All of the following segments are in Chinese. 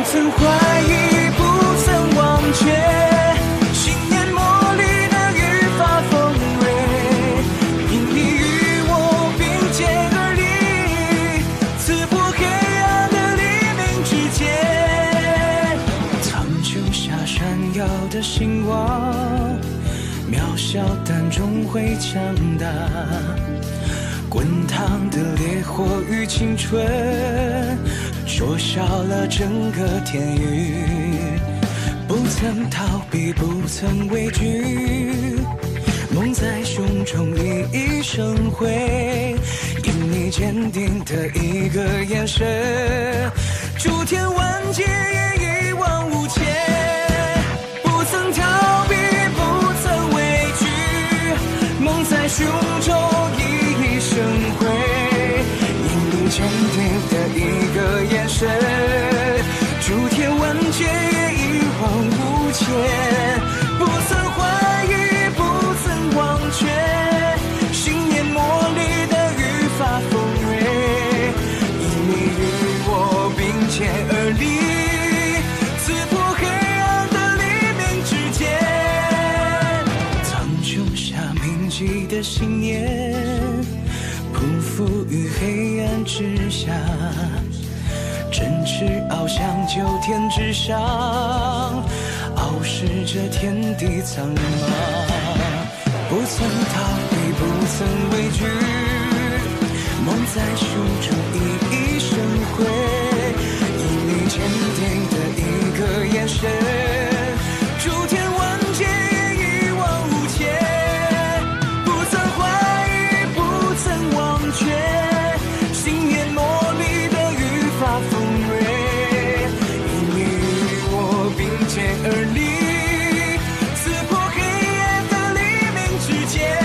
曾怀疑，不曾忘却，信念磨砺的愈发锋锐，因你与我并肩而立，刺破黑暗的黎明之间。苍穹下闪耀的星光，渺小但终会强大，滚烫的烈火与青春，灼烧了整个天域。不曾逃避，不曾畏惧，梦在胸中熠熠生辉，因你坚定的一个眼神，诸天万劫也一往无前。不曾逃避，不曾畏惧，梦在胸中熠熠生辉，因你坚定的一个眼神，诸天万劫也一往无前。不曾怀疑，不曾忘却，信念磨砺的愈发锋锐，因你与我并肩而立，刺破黑暗的黎明之间。苍穹下铭记的信念，匍匐于黑暗之下，振翅翱翔9天之上，傲视着天地苍茫。不曾逃避，不曾畏惧，梦在胸中熠熠生辉，因你坚定的一个眼神，诸天万劫也一往无前。不曾怀疑，不曾忘却，信念磨砺的愈发锋锐，因你与我并肩而立，刺破黑夜的黎明之间。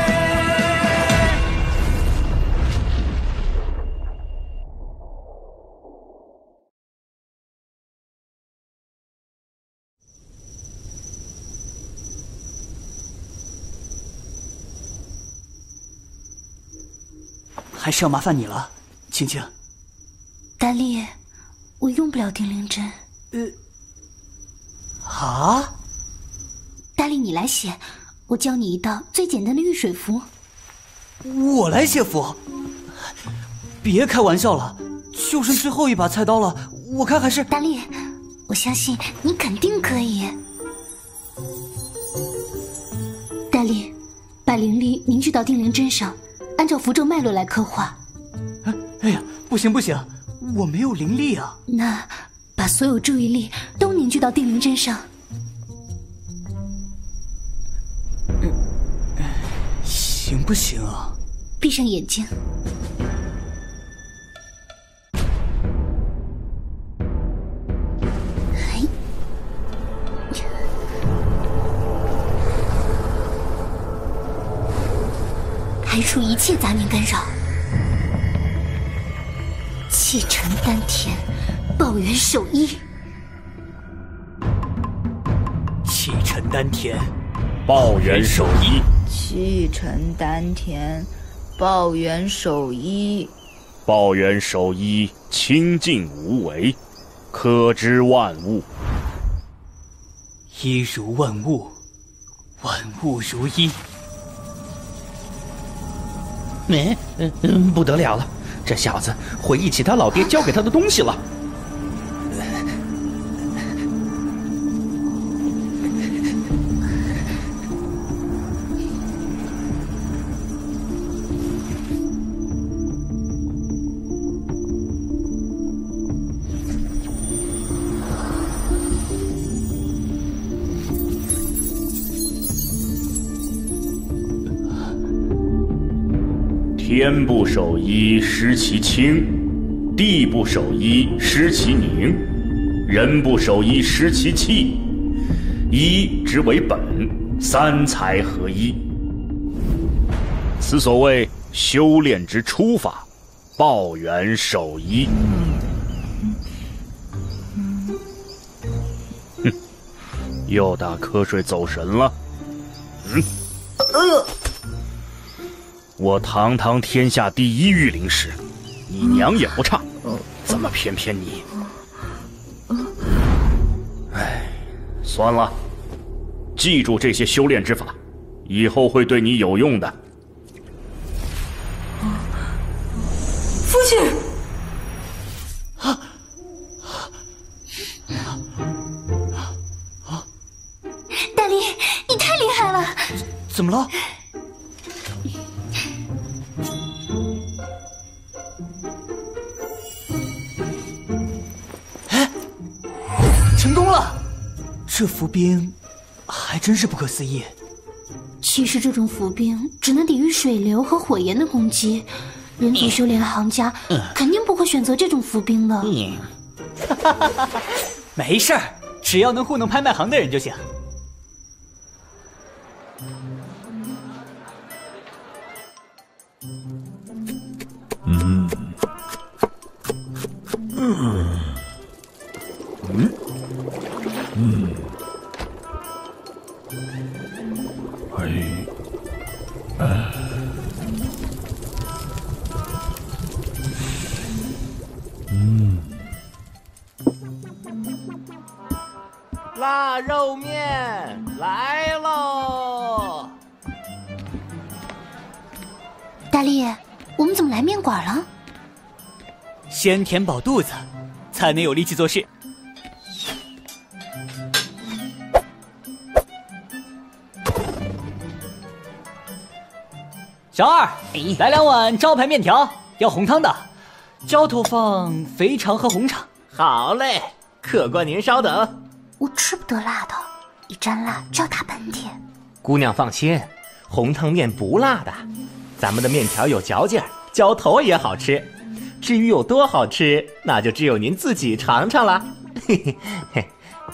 还是要麻烦你了，青青。 大力，我用不了定灵针。 啊？ 大力，你来写，我教你一道最简单的遇水符。 我来写符？别开玩笑了，就剩最后一把菜刀了，我看还是…… 大力，我相信你肯定可以。大力，把灵力凝聚到定灵针上，按照符咒脉络来刻画。 哎呀，不行不行，我没有灵力啊。 那把所有注意力都凝聚到定灵针上。 行不行啊？ 闭上眼睛。排除一切杂念干扰，气沉丹田，抱元守一。 气沉丹田， 抱元守一。 气沉丹田，抱元守一。 抱元守一，清净无为，可知万物。 一如万物，万物如一。 不得了了，这小子回忆起他老爹教给他的东西了。 天不守一，失其清；地不守一，失其宁；人不守一，失其气。一之为本，三才合一。此所谓修炼之初法，抱元守一。哼，又打瞌睡走神了。我堂堂天下第一御灵师，你娘也不差，怎么偏偏你？ 算了，记住这些修炼之法，以后会对你有用的。 父亲， 大力，你太厉害了！ 怎么了？哎，成功了！这伏兵还真是不可思议。 其实这种伏兵只能抵御水流和火焰的攻击，人族修炼行家肯定不会选择这种伏兵的。 没事儿，只要能糊弄拍卖行的人就行。 腊肉面来喽！ 大力，我们怎么来面馆了？ 先填饱肚子，才能有力气做事。小二，来2碗招牌面条，要红汤的，浇头放肥肠和红肠。 好嘞，客官您稍等。 我吃不得辣的，一沾辣就要打喷嚏。 姑娘放心，红汤面不辣的，咱们的面条有嚼劲儿，浇头也好吃。至于有多好吃，那就只有您自己尝尝了。嘿嘿嘿。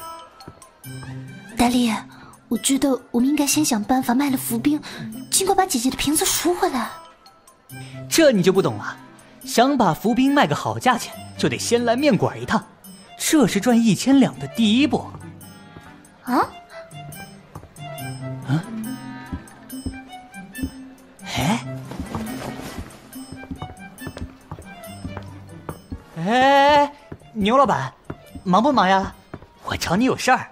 大力，我觉得我们应该先想办法卖了伏兵，尽快把姐姐的瓶子赎回来。 这你就不懂了，想把伏兵卖个好价钱，就得先来面馆一趟，这是赚1000两的第一步。 啊？ 哎，牛老板，忙不忙呀？我找你有事儿。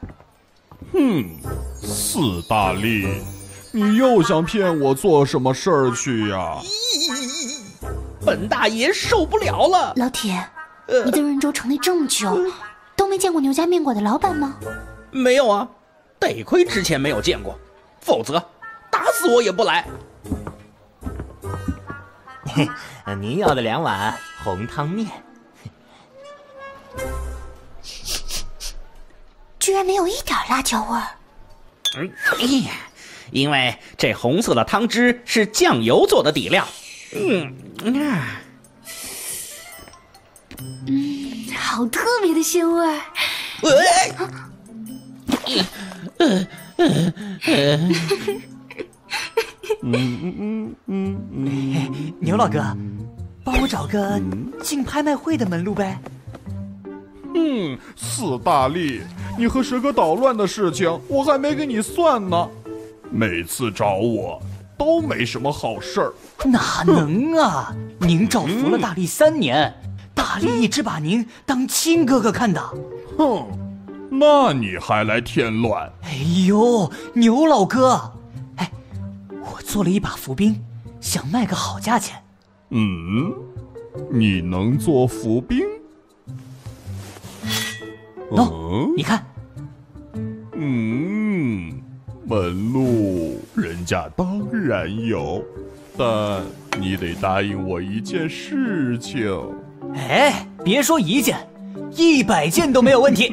四大力，你又想骗我做什么事儿去呀？ 本大爷受不了了！ 老铁，你在润州城内这么久，都没见过牛家面馆的老板吗？ 没有啊，得亏之前没有见过，否则打死我也不来。 您要的2碗红汤面， 居然没有一点辣椒味儿。 因为这红色的汤汁是酱油做的底料。 好特别的鲜味儿。 牛老哥，帮我找个进拍卖会的门路呗。 四大力，你和蛇哥捣乱的事情我还没给你算呢，每次找我都没什么好事儿。 哪能啊！您照服了大力3年，大力一直把您当亲哥哥看的。 那你还来添乱？ 哎呦，牛老哥，我做了一把伏兵，想卖个好价钱。 你能做伏兵？ 你看。 门路人家当然有，但你得答应我一件事情。 别说1件，100件都没有问题。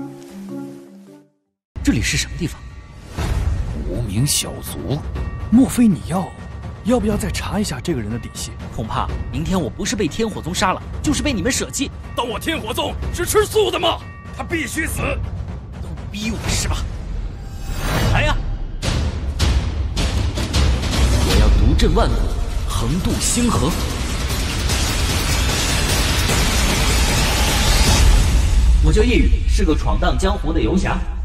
这里是什么地方？无名小卒，莫非你要不要再查一下这个人的底细？ 恐怕明天我不是被天火宗杀了，就是被你们舍弃。 当我天火宗是吃素的吗？他必须死！ 都你逼我是吧？ 来呀！ 我要独镇万古，横渡星河。我叫叶雨，是个闯荡江湖的游侠。